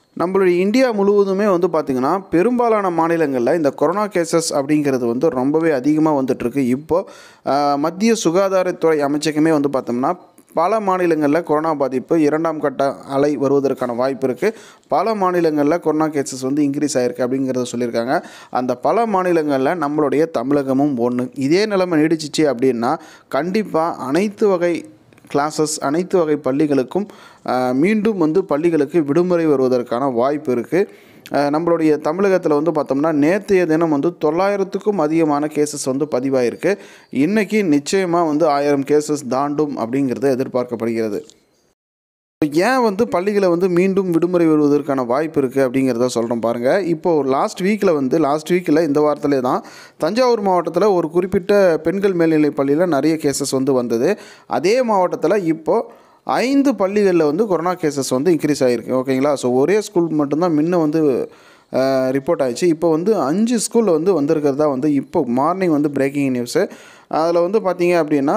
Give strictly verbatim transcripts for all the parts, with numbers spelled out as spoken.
நம்மளுடைய இந்தியா முழுவதுமே வந்து பார்த்திங்கன்னா பெரும்பாலான மாநிலங்களில் இந்த கொரோனா கேசஸ் அப்படிங்கிறது வந்து ரொம்பவே அதிகமாக வந்துட்டுருக்கு. இப்போது மத்திய சுகாதாரத்துறை அமைச்சகமே வந்து பார்த்தோம்னா பல மாநிலங்களில் கொரோனா பாதிப்பு இரண்டாம் கட்ட அலை வருவதற்கான வாய்ப்பு இருக்குது. பல மாநிலங்களில் கொரோனா கேசஸ் வந்து இன்க்ரீஸ் ஆகிருக்கு அப்படிங்கிறத சொல்லியிருக்காங்க. அந்த பல மாநிலங்களில் நம்மளுடைய தமிழகமும் ஒன்று. இதே நிலைமை நீடிச்சிச்சு அப்படின்னா கண்டிப்பாக அனைத்து வகை கிளாஸஸ் அனைத்து வகை பள்ளிகளுக்கும் மீண்டும் வந்து பள்ளிகளுக்கு விடுமுறை வருவதற்கான வாய்ப்பு இருக்குது. நம்மளுடைய தமிழகத்தில் வந்து பார்த்தோம்னா நேற்றைய தினம் வந்து தொள்ளாயிரத்துக்கும் அதிகமான கேசஸ் வந்து பதிவாயிருக்கு. இன்றைக்கி நிச்சயமாக வந்து ஆயிரம் கேசஸ் தாண்டும் அப்படிங்கிறது எதிர்பார்க்கப்படுகிறது. ஏன் வந்து பள்ளிகளை வந்து மீண்டும் விடுமுறை வருவதற்கான வாய்ப்பு இருக்குது அப்படிங்கிறத சொல்கிறோம் பாருங்கள். இப்போது லாஸ்ட் வீக்கில் வந்து லாஸ்ட் வீக்கில் இந்த வாரத்திலே தான் தஞ்சாவூர் மாவட்டத்தில் ஒரு குறிப்பிட்ட பெண்கள் மேல்நிலை பள்ளியில் நிறைய கேசஸ் வந்து வந்தது. அதே மாவட்டத்தில் இப்போது ஐந்து பள்ளிகளில் வந்து கொரோனா கேசஸ் வந்து இன்க்ரீஸ் ஆகிருக்கு. ஓகேங்களா. ஸோ ஒரே ஸ்கூல் மட்டும்தான் முன்ன வந்து ரிப்போர்ட் ஆகிடுச்சு. இப்போ வந்து அஞ்சு ஸ்கூலில் வந்து வந்திருக்கிறதா வந்து இப்போ மார்னிங் வந்து பிரேக்கிங் நியூஸு. அதில் வந்து பார்த்தீங்க அப்படின்னா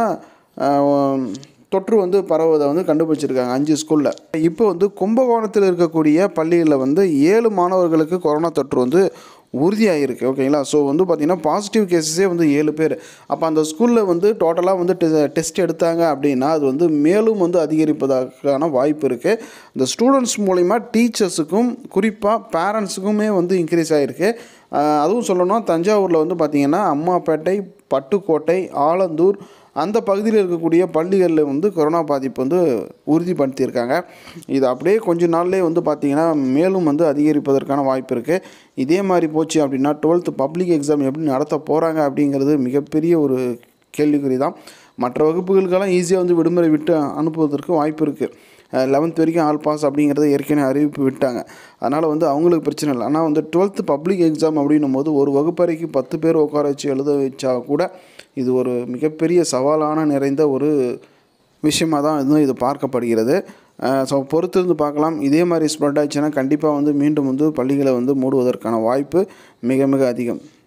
தொற்று வந்து பரவுவதை வந்து கண்டுபிடிச்சிருக்காங்க அஞ்சு ஸ்கூலில். இப்போ வந்து கும்பகோணத்தில் இருக்கக்கூடிய பள்ளியில் வந்து ஏழு மாணவர்களுக்கு கொரோனா தொற்று வந்து உறுதியாகிருக்கு. ஓகேங்களா. ஸோ வந்து பார்த்திங்கன்னா பாசிட்டிவ் கேஸஸே வந்து ஏழு பேர். அப்போ அந்த ஸ்கூலில் வந்து டோட்டலாக வந்து டெ டெஸ்ட் எடுத்தாங்க அப்படின்னா அது வந்து மேலும் வந்து அதிகரிப்பதற்கான வாய்ப்பு இருக்குது. இந்த ஸ்டூடெண்ட்ஸ் மூலிமா டீச்சர்ஸுக்கும் குறிப்பாக பேரண்ட்ஸுக்குமே வந்து இன்க்ரீஸ் ஆகிருக்கு. அதுவும் சொல்லணும்னா தஞ்சாவூரில் வந்து பார்த்திங்கன்னா அம்மாப்பேட்டை, பட்டுக்கோட்டை, ஆலந்தூர் அந்த பகுதியில் இருக்கக்கூடிய பள்ளிகளில் வந்து கொரோனா பாதிப்பு வந்து உறுதிப்படுத்தியிருக்காங்க. இது அப்படியே கொஞ்ச நாள்லேயே வந்து பார்த்திங்கன்னா மேலும் வந்து அதிகரிப்பதற்கான வாய்ப்பு இருக்குது. இதே மாதிரி போச்சு அப்படின்னா டுவெல்த்து பப்ளிக் எக்ஸாம் எப்படி நடத்த போகிறாங்க அப்படிங்கிறது மிகப்பெரிய ஒரு கேள்விக்குறி தான். மற்ற வகுப்புகளுக்கெல்லாம் ஈஸியாக வந்து விடுமுறை விட்டு அனுப்புவதற்கு வாய்ப்பு இருக்குது. லெவன்த் வரைக்கும் ஆல் பாஸ் அப்படிங்கிறத ஏற்கனவே அறிவிப்பு விட்டாங்க. அதனால் வந்து அவங்களுக்கு பிரச்சனை இல்லை. ஆனால் வந்து டுவெல்த்து பப்ளிக் எக்ஸாம் அப்படின்னும் போது ஒரு வகுப்பறைக்கு பத்து பேர் உட்கார வச்சு எழுத வச்சா கூட இது ஒரு மிகப்பெரிய சவாலான நிறைந்த ஒரு விஷயமாக தான் இதுவும் இது பார்க்கப்படுகிறது. ஸோ பொறுத்திருந்து பார்க்கலாம். இதே மாதிரி ஸ்ப்ரெட் ஆச்சுன்னா கண்டிப்பாக வந்து மீண்டும் வந்து பள்ளிகளை வந்து மூடுவதற்கான வாய்ப்பு மிக மிக அதிகம்.